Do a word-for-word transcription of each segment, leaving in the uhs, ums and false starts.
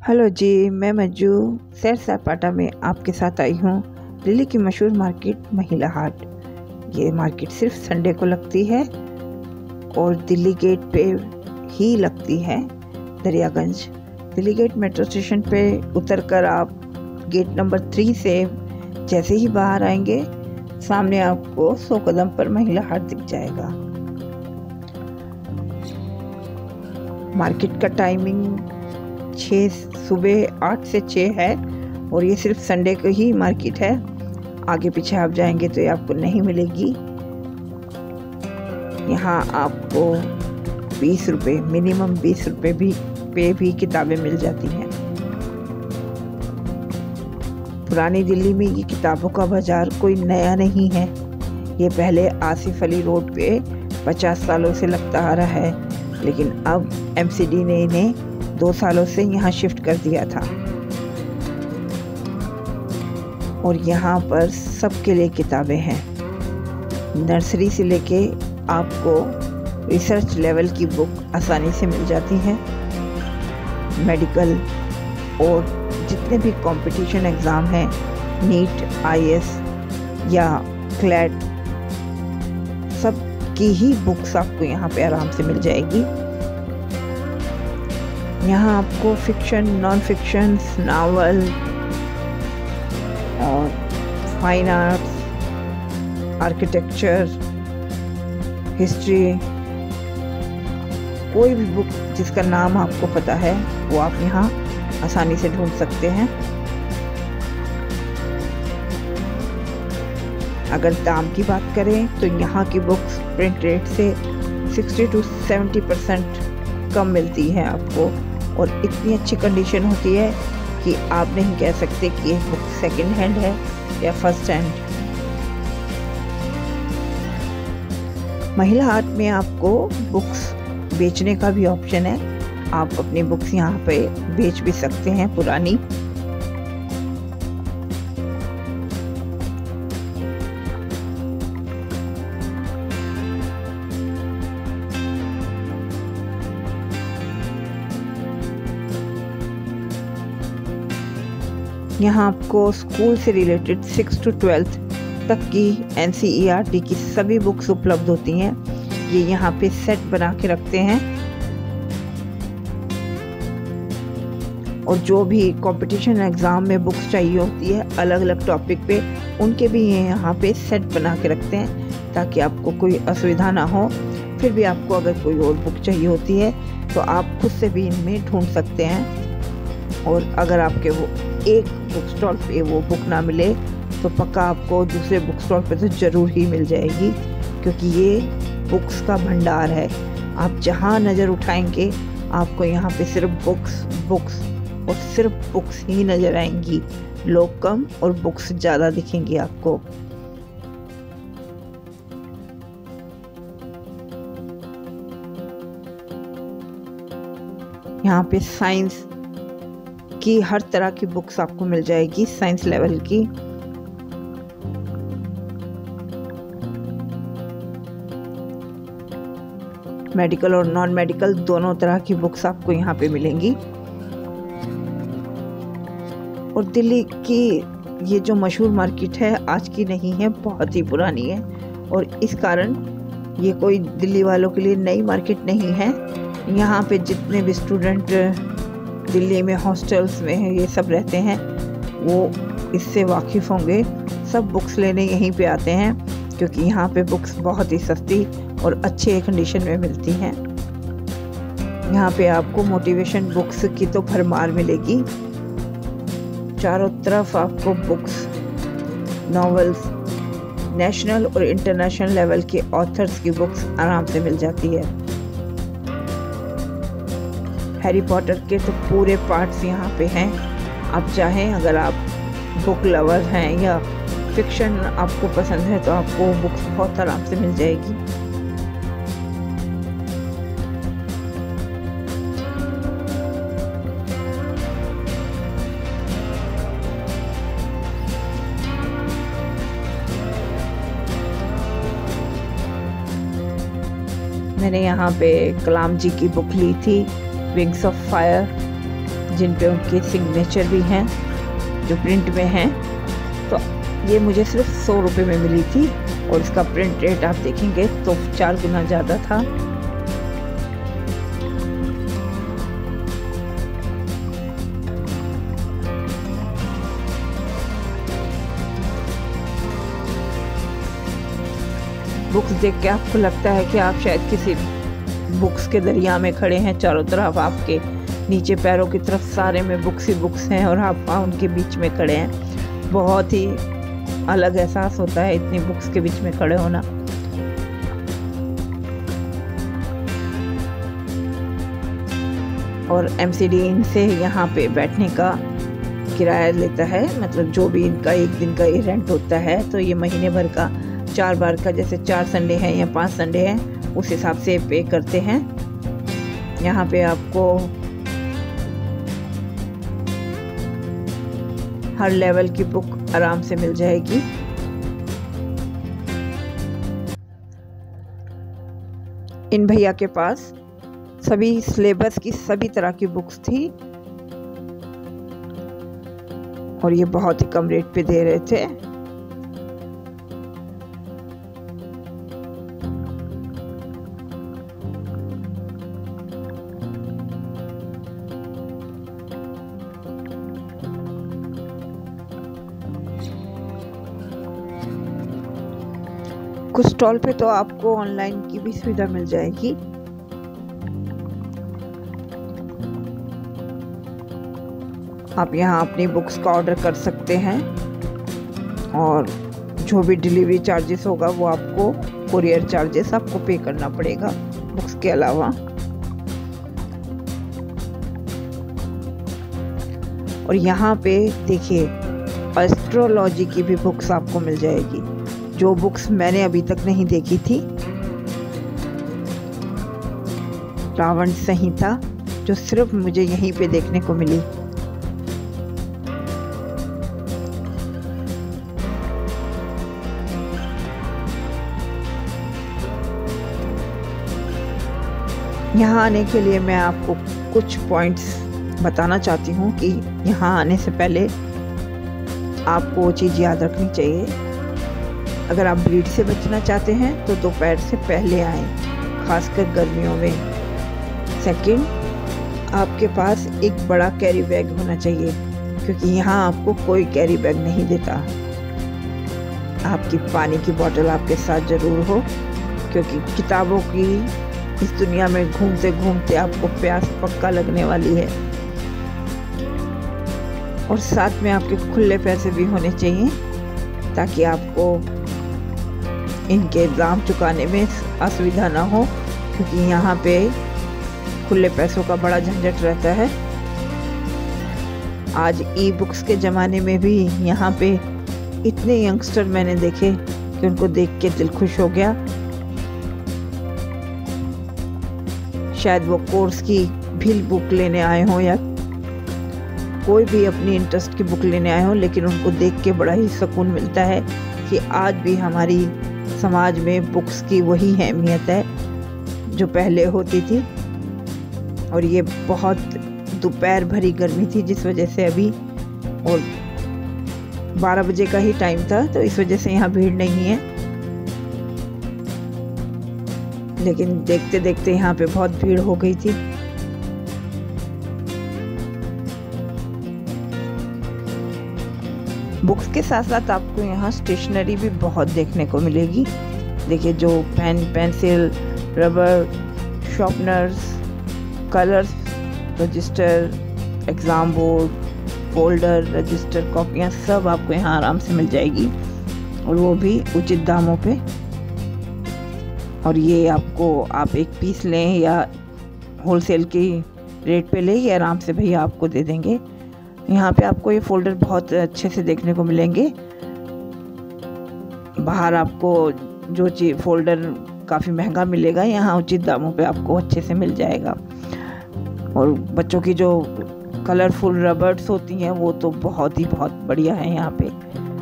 Hello जी, मैं मंजू सैर सपाटा में आपके साथ आई हूँ। दिल्ली की मशहूर मार्केट महिला हाट। ये मार्केट सिर्फ संडे को लगती है और दिल्ली गेट पे ही लगती है, Daryaganj. Delhi gate metro station पे उतरकर आप गेट नंबर थ्री से जैसे ही बाहर आएंगे, सामने आपको सौ कदम पर महिला हाट दिख जाएगा। मार्केट का टाइमिंग छः सुबह आठ से छः है और ये सिर्फ संडे को ही मार्केट है। आगे पीछे आप जाएंगे तो ये आपको नहीं मिलेगी। यहाँ आपको बीस रुपये मिनिमम बीस रुपये भी पे भी किताबें मिल जाती हैं। पुरानी दिल्ली में ये किताबों का बाजार कोई नया नहीं है। ये पहले आसिफ अली रोड पे पचास सालों से लगता आ रहा है, लेकिन अब एमसीडी ने इन्हें दो सालों से यहाँ शिफ्ट कर दिया था। और यहाँ पर सबके लिए किताबें हैं। नर्सरी से लेके आपको रिसर्च लेवल की बुक आसानी से मिल जाती हैं। मेडिकल और जितने भी कंपटीशन एग्ज़ाम हैं, नीट, आईएएस या क्लैट, सब की ही बुक्स आपको यहाँ पे आराम से मिल जाएगी। यहाँ आपको फिक्शन, नॉन फिक्शन, नावल और फाइन आर्ट्स, आर्किटेक्चर, हिस्ट्री, कोई भी बुक जिसका नाम आपको पता है वो आप यहाँ आसानी से ढूंढ सकते हैं। अगर दाम की बात करें तो यहाँ की बुक्स प्रिंट रेट से साठ टू सत्तर परसेंट कम मिलती है आपको, और इतनी अच्छी कंडीशन होती है कि आप नहीं कह सकते कि ये बुक सेकंड हैंड है या फर्स्ट हैंड। महिला हाट में आपको बुक्स बेचने का भी ऑप्शन है। आप अपनी बुक्स यहाँ पे बेच भी सकते हैं पुरानी। यहाँ आपको स्कूल से रिलेटेड सिक्स टू ट्वेल्थ तक की एनसीईआरटी की सभी बुक्स उपलब्ध होती हैं। ये यहाँ पे सेट बना के रखते हैं, और जो भी कंपटीशन एग्ज़ाम में बुक्स चाहिए होती है अलग अलग टॉपिक पे, उनके भी ये यहाँ पे सेट बना के रखते हैं ताकि आपको कोई असुविधा ना हो। फिर भी आपको अगर कोई और बुक चाहिए होती है तो आप खुद से भी इनमें ढूंढ सकते हैं। और अगर आपके वो एक बुक स्टॉल पे वो बुक ना मिले तो पक्का आपको दूसरे बुक स्टॉल पे तो ज़रूर ही मिल जाएगी, क्योंकि ये बुक्स का भंडार है। आप जहाँ नज़र उठाएंगे आपको यहाँ पे सिर्फ बुक्स बुक्स और सिर्फ बुक्स ही नज़र आएंगी। लोग कम और बुक्स ज़्यादा दिखेंगी आपको। यहाँ पे साइंस की हर तरह की बुक्स आपको मिल जाएगी, साइंस लेवल की। मेडिकल और नॉन मेडिकल दोनों तरह की बुक्स आपको यहाँ पे मिलेंगी। और दिल्ली की ये जो मशहूर मार्केट है आज की नहीं है, बहुत ही पुरानी है, और इस कारण ये कोई दिल्ली वालों के लिए नई मार्केट नहीं है। यहाँ पे जितने भी स्टूडेंट दिल्ली में हॉस्टल्स में है, ये सब रहते हैं, वो इससे वाकिफ़ होंगे। सब बुक्स लेने यहीं पे आते हैं, क्योंकि यहाँ पे बुक्स बहुत ही सस्ती और अच्छे कंडीशन में मिलती हैं। यहाँ पे आपको मोटिवेशन बुक्स की तो भरमार मिलेगी। चारों तरफ आपको बुक्स, नॉवेल्स, नेशनल और इंटरनेशनल लेवल के ऑथर्स की बुक्स आराम से मिल जाती है। हैरी पॉटर के तो पूरे पार्ट्स यहाँ पे हैं। आप चाहें, अगर आप बुक लवर हैं या फिक्शन आपको पसंद है, तो आपको बुक्स बहुत आराम से मिल जाएगी। मैंने यहाँ पे कलाम जी की बुक ली थी, विंग्स ऑफ फायर। जिन पे उनके सिग्नेचर भी हैं, जो प्रिंट में हैं। तो ये मुझे सिर्फ सौ रुपये में मिली थी और इसका प्रिंट रेट आप देखेंगे तो चार गुना ज़्यादा था। बुक्स देख के आपको लगता है कि आप शायद किसी बुक्स के दरिया में खड़े हैं। चारों तरफ आपके नीचे पैरों की तरफ सारे में बुक्स ही बुक्स हैं और आप उनके बीच में खड़े हैं। बहुत ही अलग एहसास होता है इतनी बुक्स के बीच में खड़े होना। और एमसीडी इनसे यहाँ पे बैठने का किराया लेता है, मतलब जो भी इनका एक दिन का ये रेंट होता है। तो ये महीने भर का चार बार का, जैसे चार संडे हैं या पांच संडे हैं, उस हिसाब से पे करते हैं। यहाँ पे आपको हर लेवल की बुक आराम से मिल जाएगी। इन भैया के पास सभी सिलेबस की सभी तरह की बुक्स थी और ये बहुत ही कम रेट पे दे रहे थे। कुछ स्टॉल पे तो आपको ऑनलाइन की भी सुविधा मिल जाएगी। आप यहाँ अपनी बुक्स का ऑर्डर कर सकते हैं और जो भी डिलीवरी चार्जेस होगा वो आपको, कुरियर चार्जेस आपको पे करना पड़ेगा बुक्स के अलावा। और यहाँ पे देखिए एस्ट्रोलॉजी की भी बुक्स आपको मिल जाएगी, जो बुक्स मैंने अभी तक नहीं देखी थी। रावण संहिता जो सिर्फ मुझे यहीं पे देखने को मिली। यहाँ आने के लिए मैं आपको कुछ पॉइंट्स बताना चाहती हूँ कि यहाँ आने से पहले आपको वो चीज़ याद रखनी चाहिए। अगर आप भीड़ से बचना चाहते हैं तो दोपहर से पहले आएं, खासकर गर्मियों में। सेकंड, आपके पास एक बड़ा कैरी बैग होना चाहिए, क्योंकि यहाँ आपको कोई कैरी बैग नहीं देता। आपकी पानी की बोतल आपके साथ ज़रूर हो, क्योंकि किताबों की इस दुनिया में घूमते घूमते आपको प्यास पक्का लगने वाली है। और साथ में आपके खुले पैसे भी होने चाहिए, ताकि आपको इनके एग्ज़ाम चुकाने में असुविधा ना हो, क्योंकि यहाँ पे खुले पैसों का बड़ा झंझट रहता है। आज ई बुक्स के ज़माने में भी यहाँ पे इतने यंगस्टर मैंने देखे कि उनको देख के दिल खुश हो गया। शायद वो कोर्स की भी बुक लेने आए हों या कोई भी अपनी इंटरेस्ट की बुक लेने आए हों, लेकिन उनको देख के बड़ा ही सुकून मिलता है कि आज भी हमारी समाज में बुक्स की वही अहमियत है जो पहले होती थी। और ये बहुत दोपहर भरी गर्मी थी, जिस वजह से अभी और बारह बजे का ही टाइम था, तो इस वजह से यहाँ भीड़ नहीं है। लेकिन देखते देखते यहाँ पे बहुत भीड़ हो गई थी। बुक्स के साथ साथ आपको यहाँ स्टेशनरी भी बहुत देखने को मिलेगी। देखिए, जो pen, pencil, rubber, sharpeners, colours, register, exam board, folder, register, कॉपियाँ सब आपको यहाँ आराम से मिल जाएगी, और वो भी उचित दामों पे। और ये आपको, आप एक पीस लें या होलसेल की रेट पे लें, ये आराम से भैया आपको दे देंगे। यहाँ पे आपको ये फोल्डर बहुत अच्छे से देखने को मिलेंगे। बाहर आपको जो चीज़ फोल्डर काफ़ी महंगा मिलेगा, यहाँ उचित दामों पे आपको अच्छे से मिल जाएगा। और बच्चों की जो कलरफुल रबर्स होती हैं वो तो बहुत ही बहुत बढ़िया है यहाँ पे।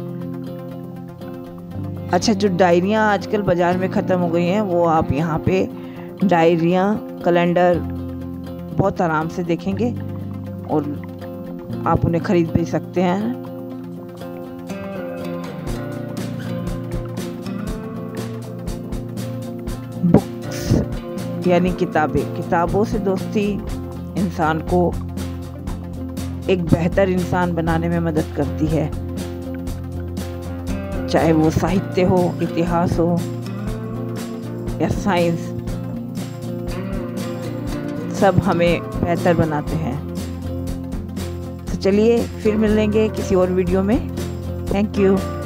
अच्छा, जो डायरियाँ आजकल बाज़ार में ख़त्म हो गई हैं, वो आप यहाँ पे डायरियाँ, कैलेंडर बहुत आराम से देखेंगे। और आप उन्हें खरीद भी सकते हैं। बुक्स यानी किताबें, किताबों से दोस्ती इंसान को एक बेहतर इंसान बनाने में मदद करती है, चाहे वो साहित्य हो, इतिहास हो या साइंस, सब हमें बेहतर बनाते हैं। तो चलिए फिर मिलेंगे किसी और वीडियो में। Thank you.